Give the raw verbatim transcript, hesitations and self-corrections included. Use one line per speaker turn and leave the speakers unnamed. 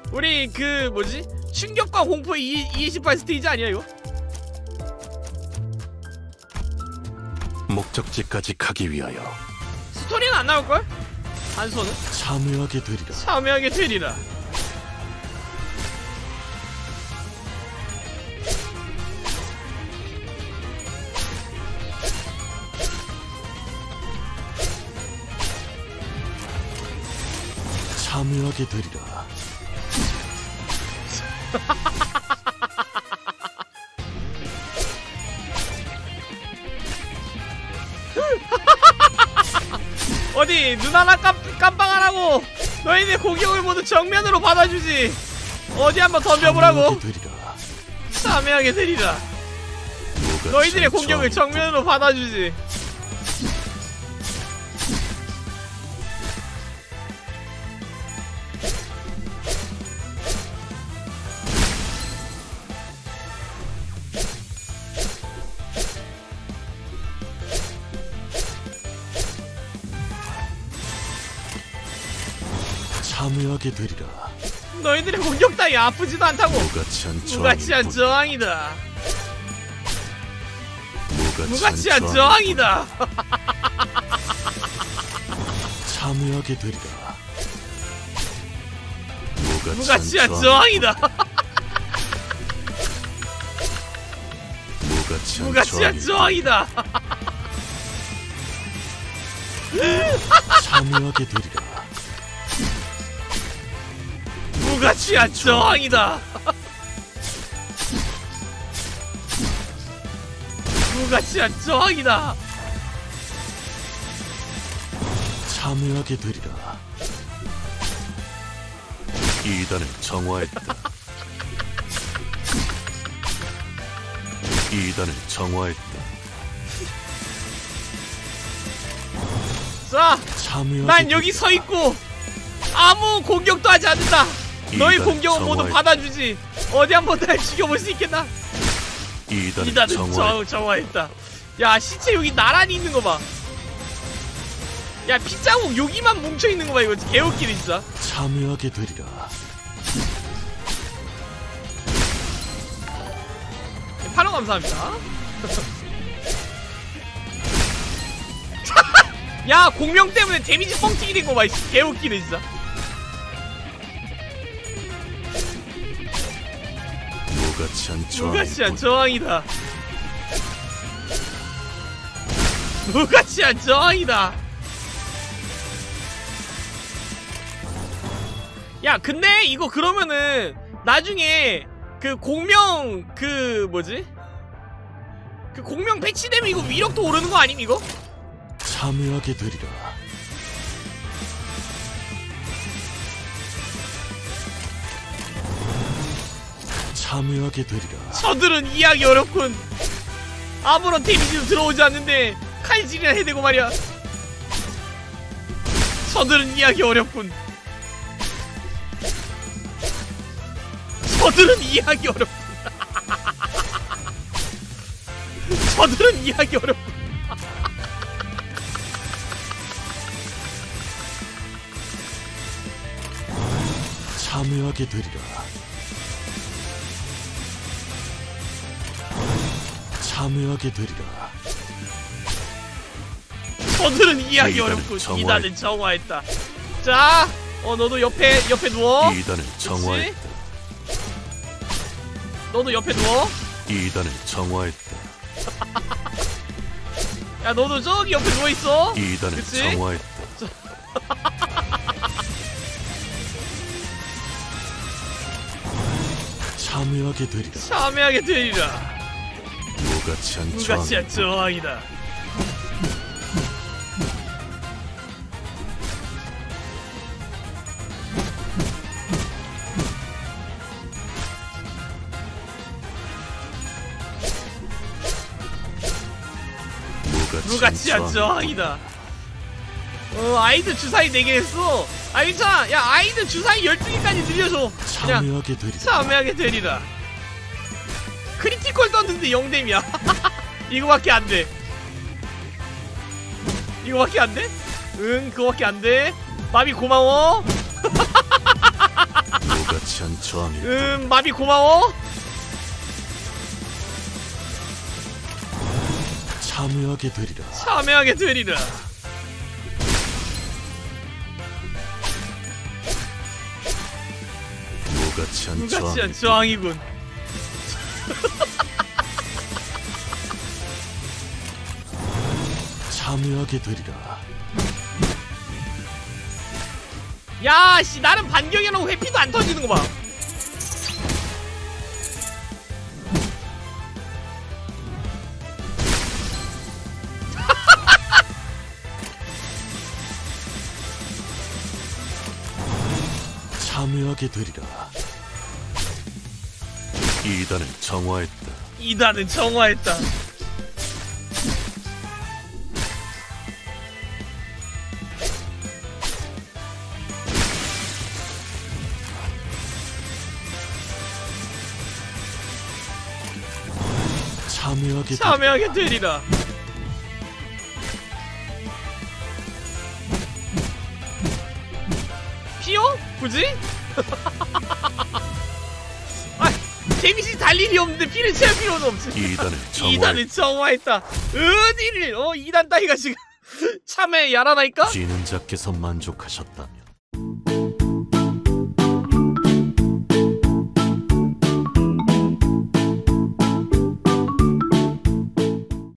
우리 그 뭐지? 충격과 공포의 이십팔 스테이지 아니야 이거?
목적지까지 가기 위하여
스토리는 안 나올걸? 단서는?
참여하게 되리라.
참여하게 되리라.
참여하게 되리라.
어디 눈 하나 깜, 깜빡하라고. 너희들 공격을 모두 정면으로 받아주지. 어디 한번 덤벼보라고. 참여하게 되리라. 너희들의 공격을 정면으로 받아주지.
참여하게 되리라.
너희들의 공격 따위 아프지도 않다고.
무가치한
무가치한 저항이다. 무가치한
저항
저항이다.
참여하게 되리라.
무가치한 저항이다. 무가치한 저항이다.
참여하게 되리라.
무가치한 저항이다. 무가치한 저항이다.
참여하게 되리라. 이단을 정화했다. 이단을 정화했다.
자, 난 여기 서 있고 아무 공격도 하지 않는다. 너희 공격은 모두 받아주지. 어디 한번 날 죽여볼 수 있겠나?
이단을,
이단을
정화했다.
정화했다. 야, 시체 여기 나란히 있는 거 봐. 야, 핏자국 여기만 뭉쳐있는 거 봐. 이거 개웃기네 진짜.
참여하게 되리라.
팔로 감사합니다. 야, 공명 때문에 데미지 뻥튀기 된 거 봐. 개웃기네 진짜.
무가치한 저항.
무가치한 저항이다. 무가치한 저항이다. 야, 근데 이거 그러면은 나중에 그 공명 그 뭐지? 그 공명 배치되면 이거 위력도 오르는 거 아님 이거?
참여하게 되리라. 참여하게 되리라.
저들은 이해하기 어렵군. 아무런 데미지도 들어오지 않는데 칼질이나 해대고 말이야. 저들은 이해하기 어렵군. 저들은 이해하기 어렵군. 저들은 이해하기 어렵군.
참여하게 되리라. 참여하게 되리라.
저들은 이해하기 어렵군.
정화했다.
이단을 정화했다. 자, 어 너도 옆에 옆에 누워.
이단을 정화했다.
너도 옆에 누워.
이단을 정화했다.
야, 너도 저기 옆에 누워 있어.
이단을
그치?
정화했다. 참여하게 되리라.
참여하게 되리라.
무가치한
무가치한 저항이다. 무가치한 저항이다. 어, 아이들 주사위 네 개 했어. 아, 괜찮아. 야, 아이들 주사위 열두 개까지 늘려줘. 그냥
참여하게 되리라.
참여하게 되리라. 크리티컬 떴는데 영댐이야. 이거밖에 안 돼. 이거밖에 안 돼? 응, 그거밖에 안 돼. 마비 고마워.
무가치한 저항일 뿐.
음 마비 고마워.
참여하게 되리라.
참여하게 되리라.
무가치한
무가치한
저항일
저항이군.
참여하게 되리라.
야씨 나는 반격이라고 회피도 안 터지는 거 봐.
참여하게 되리라. 이단을 정화했다.
이단은 정화했다.
참여하게
참여하게 되리라. 피어? 굳이? 아, 데미지 달 일이 없는데 피를 채울 필요는 없지.
이단을 정화했다.
이단을 정화했다. 은일을 어 이단 따위가 지금 참에 야라나니까?
쥐는 자께서 만족하셨다면